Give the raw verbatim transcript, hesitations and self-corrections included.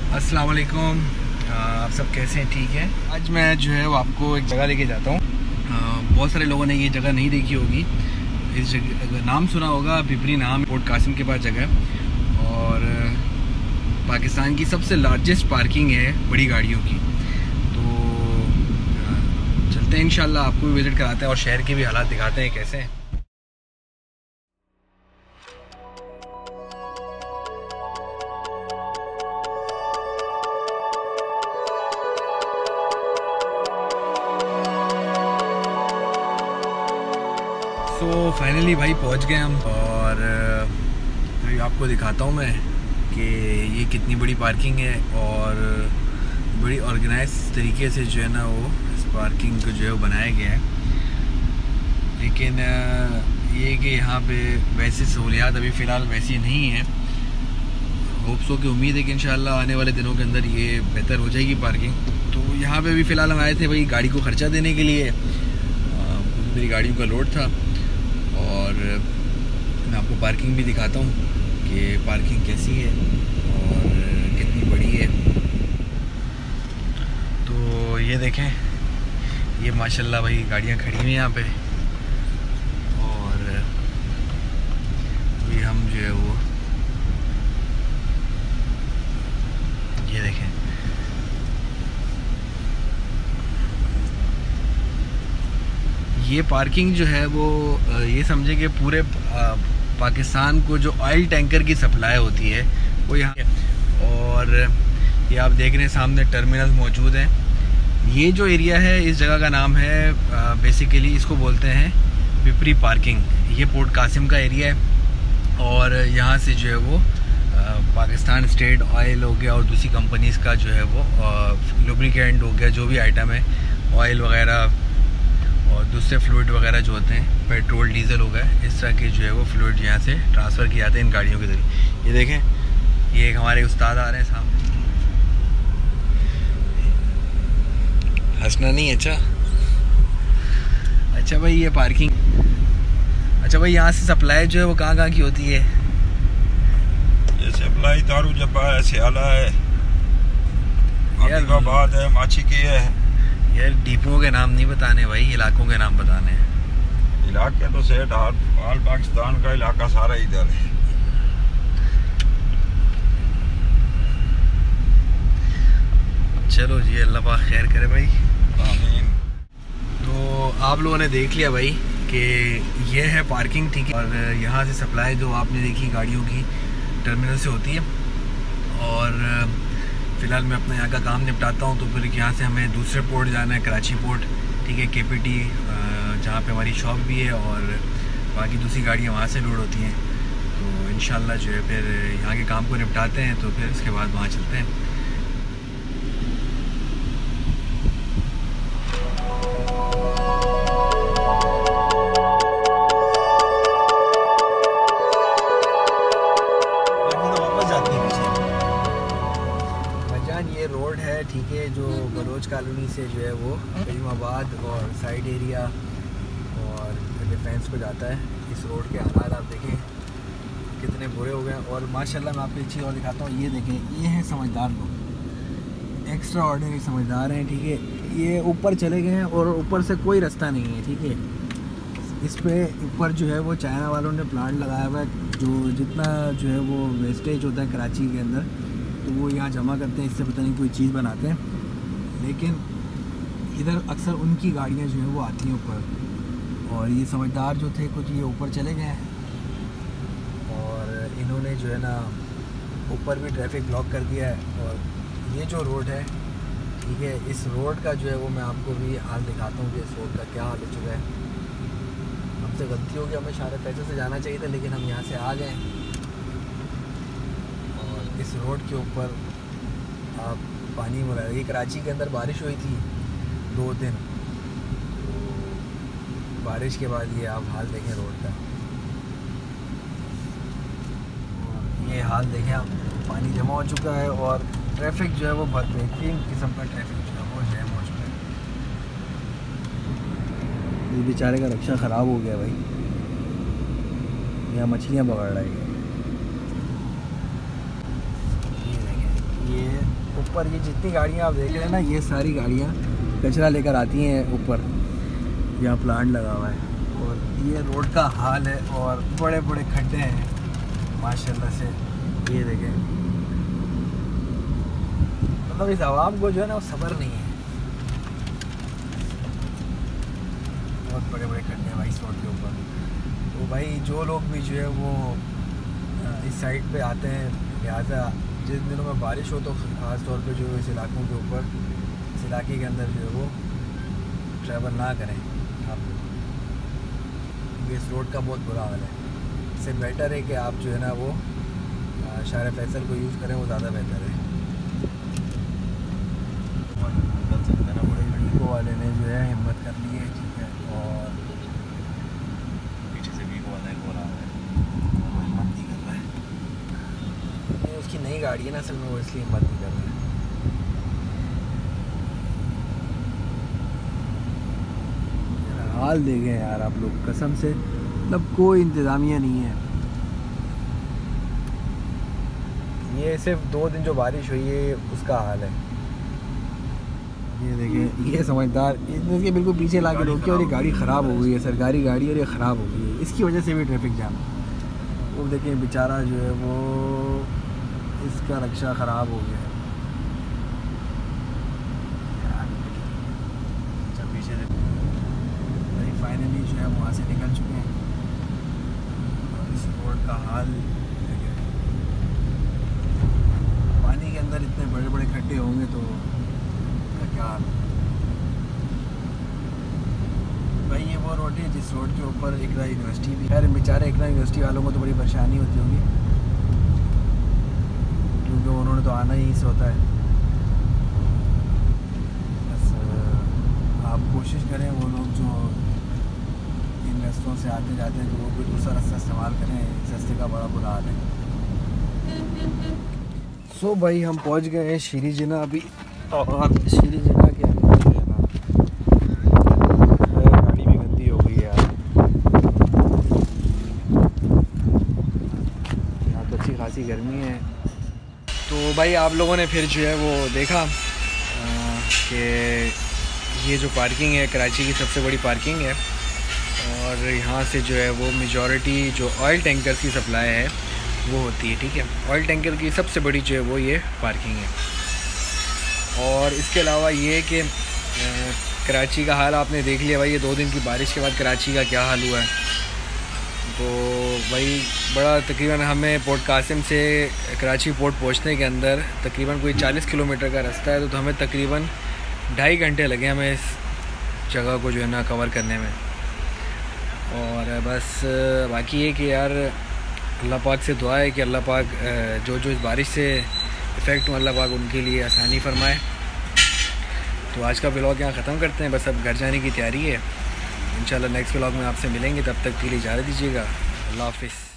अस्सलाम वालेकुम, आप सब कैसे हैं? ठीक है। आज मैं जो है वो आपको एक जगह लेके जाता हूँ। बहुत सारे लोगों ने ये जगह नहीं देखी होगी। इस जगह नाम सुना होगा, पिपरी नाम, पोर्ट कासिम के पास जगह है और पाकिस्तान की सबसे लार्जेस्ट पार्किंग है बड़ी गाड़ियों की। तो चलते हैं, इंशाल्लाह आपको भी विज़िट कराते हैं और शहर के भी हालात दिखाते हैं कैसे हैं। तो फाइनली भाई पहुंच गए हम और अभी आपको दिखाता हूं मैं कि ये कितनी बड़ी पार्किंग है और बड़ी ऑर्गेनाइज तरीके से जो है ना वो इस पार्किंग को जो है वो बनाया गया है। लेकिन ये कि यहाँ पे वैसी सहूलियात अभी फ़िलहाल वैसी नहीं है। होप्स हो की उम्मीद है कि इंशाल्लाह आने वाले दिनों के अंदर ये बेहतर हो जाएगी पार्किंग। तो यहाँ पे भी फ़िलहाल हम आए थे भाई गाड़ी को ख़र्चा देने के लिए। मेरी गाड़ियों का लोड था और मैं आपको पार्किंग भी दिखाता हूँ कि पार्किंग कैसी है और कितनी बड़ी है। तो ये देखें, ये माशाल्लाह भाई गाड़ियाँ खड़ी हुई हैं यहाँ पे और अभी हम जो है वो ये देखें, ये पार्किंग जो है वो ये समझे कि पूरे पाकिस्तान को जो ऑयल टैंकर की सप्लाई होती है वो यहाँ है। और ये आप देख रहे हैं सामने टर्मिनल मौजूद हैं। ये जो एरिया है इस जगह का नाम है बेसिकली इसको बोलते हैं पिपरी पार्किंग। ये पोर्ट कासिम का एरिया है और यहाँ से जो है वो पाकिस्तान स्टेट ऑयल हो गया और दूसरी कंपनीज़ का जो है वो लुब्रिकेंट हो गया, जो भी आइटम है ऑयल वगैरह और दूसरे फ्लूइड वगैरह जो होते हैं, पेट्रोल डीजल हो गया, इस तरह के जो है वो फ्लूइड यहाँ से ट्रांसफ़र किए जाते हैं इन गाड़ियों के ज़रिए। ये देखें, ये एक हमारे उस्ताद आ रहे हैं सामने। हंसना नहीं, अच्छा अच्छा भाई ये पार्किंग, अच्छा भाई यहाँ से सप्लाई जो है वो कहाँ कहाँ की होती है? ये सप्लाई दारू जब्बा है, सियाला है, आदिलाबाद है, माची की है। यार डिपों के नाम नहीं बताने भाई, इलाकों के नाम बताने हैं। इलाके तो सेठ ऑल पाकिस्तान का इलाका सारा इधर है। चलो जी, अल्लाह पाक खैर करे भाई, आमीन। तो आप लोगों ने देख लिया भाई कि ये है पार्किंग, ठीक है। और यहाँ से सप्लाई जो आपने देखी गाड़ियों की टर्मिनल से होती है और फ़िलहाल मैं अपना यहाँ का काम निपटाता हूँ। तो फिर यहाँ से हमें दूसरे पोर्ट जाना है, कराची पोर्ट, ठीक है, के पी टी, जहाँ पे हमारी शॉप भी है और बाकी दूसरी गाड़ियाँ वहाँ से लोड होती हैं। तो इंशाल्लाह जो है फिर यहाँ के काम को निपटाते हैं तो फिर उसके बाद वहाँ चलते हैं। ये रोड है, ठीक है, जो बलोच कॉलोनी से जो है वो करीमाबाद और साइड एरिया और डिफेंस को जाता है। इस रोड के हालात आप देखें कितने बुरे हो गए हैं। और माशाल्लाह मैं आपको एक चीज़ और दिखाता हूँ। ये देखें, ये हैं समझदार लोग, एक्स्ट्रा ऑर्डिनरी समझदार हैं, ठीक है। ये ऊपर चले गए हैं और ऊपर से कोई रास्ता नहीं है, ठीक है। इस पे ऊपर जो है वो चाइना वालों ने प्लांट लगाया हुआ है, जो जितना जो है वो वेस्टेज होता है कराची के अंदर तो वो यहाँ जमा करते हैं, इससे पता नहीं कोई चीज़ बनाते हैं। लेकिन इधर अक्सर उनकी गाड़ियाँ जो है वो आती हैं ऊपर और ये समझदार जो थे कुछ ये ऊपर चले गए हैं और इन्होंने जो है ना ऊपर भी ट्रैफिक ब्लॉक कर दिया है। और ये जो रोड है, ठीक है, इस रोड का जो है वो मैं आपको भी हाल दिखाता हूँ कि इस रोड का क्या हाल हो चुका है। हमसे गलती होगी, हमें शायद पैसे से जाना चाहिए था लेकिन हम यहाँ से आ गए। इस रोड के ऊपर आप पानी मिला, ये कराची के अंदर बारिश हुई थी दो दिन, तो बारिश के बाद ये आप हाल देखें रोड का, ये हाल देखें आप, पानी जमा हो चुका है और ट्रैफिक जो है वो बहुत बेहतरीन किस्म का ट्रैफिक जो है वो जैम हो चुका है। इस बेचारे का रिक्शा ख़राब हो गया भाई, यहाँ मछलियाँ पकड़ रहा है। ये ऊपर ये जितनी गाड़ियाँ आप देख रहे हैं ना, ये सारी गाड़ियाँ कचरा लेकर आती हैं ऊपर। यहाँ प्लांट लगा हुआ है और ये रोड का हाल है और बड़े बड़े खड्डे हैं माशाल्लाह से। ये देखें, मतलब इस आवाम को जो है ना वो सब्र नहीं है। बहुत बड़े बड़े खड्डे हैं भाई इस रोड के ऊपर। तो भाई जो लोग भी जो है वो इस साइड पे आते हैं, लिहाजा जिन दिनों में बारिश हो तो ख़ास तौर पे जो इस इलाकों के ऊपर, इस इलाके के अंदर जो है वो ट्रैवल ना करें आप लोग। इस रोड का बहुत बुरा हाल है। इससे बेटर है कि आप जो है ना वो शार फैसल को यूज़ करें, वो ज़्यादा बेहतर है। वीको वाले ने जो है हिम्मत कर ली है, ठीक है, और पीछे से वीको वाला एक हो रहा है, वो हिम्मत नहीं कर रहा है। ये उसकी नई गाड़ी है ना, असल में वो इसलिए हिम्मत नहीं कर रहा है। हाल देखें यार आप लोग, कसम से, मतलब कोई इंतज़ामिया नहीं है। ये सिर्फ दो दिन जो बारिश हुई है उसका हाल है। ये देखें, ये समझदार इसके बिल्कुल पीछे ला के रोके और ये गाड़ी ख़राब हो गई है, सरकारी गाड़ी, और ये ख़राब हो गई है। इसकी वजह से भी ट्रैफिक जाम। वो देखें बेचारा जो है वो, इसका रक्षा ख़राब हो गया है। पीछे भाई फाइनली जो है वहाँ से निकल चुके हैं और इस रोड का हाल पानी के अंदर इतने बड़े बड़े खड्डे होंगे तो क्या हाल। भाई ये वो रोड है जिस रोड के ऊपर इकरा यूनिवर्सिटी भी है। बेचारे इकरा यूनिवर्सिटी वालों को तो बड़ी परेशानी होती होगी, क्योंकि उन्होंने तो आना ही से होता है। बस आप कोशिश करें वो लोग जो इन रास्तों से आते जाते हैं तो वो कोई दूसरा रास्ता इस्तेमाल करें, इस रास्ते का बड़ा बुरा हाल है। सो so भाई हम पहुंच गए हैं शीरी जिना अभी, और शीरी जिना के अंदर जो है ना गाड़ी भी गंदी हो गई है यार। यहाँ तो अच्छी खासी गर्मी है। तो भाई आप लोगों ने फिर जो है वो देखा कि ये जो पार्किंग है कराची की सबसे बड़ी पार्किंग है, और यहाँ से जो है वो मेजॉरिटी जो ऑयल टैंकर्स की सप्लाई है वो होती है, ठीक है। ऑयल टैंकर की सबसे बड़ी जो है वो ये पार्किंग है। और इसके अलावा ये कि कराची का हाल आपने देख लिया भाई, ये दो दिन की बारिश के बाद कराची का क्या हाल हुआ है। तो भाई बड़ा तकरीबन हमें पोर्ट कासिम से कराची पोर्ट पहुंचने के अंदर तकरीबन कोई चालीस किलोमीटर का रास्ता है, तो, तो हमें तकरीबन ढाई घंटे लगे हमें इस जगह को जो है ना कवर करने में। और बस बाकी ये कि यार अल्लाह पाक से दुआ है कि अल्लाह पाक जो जो इस बारिश से इफ़ेक्ट हुआ, अल्लाह पाक उनके लिए आसानी फरमाए। तो आज का व्लॉग यहाँ ख़त्म करते हैं, बस अब घर जाने की तैयारी है। इंशाल्लाह नेक्स्ट व्लॉग में आपसे मिलेंगे, तब तक के लिए इजाज़त दीजिएगा। अल्लाह हाफ़िज़।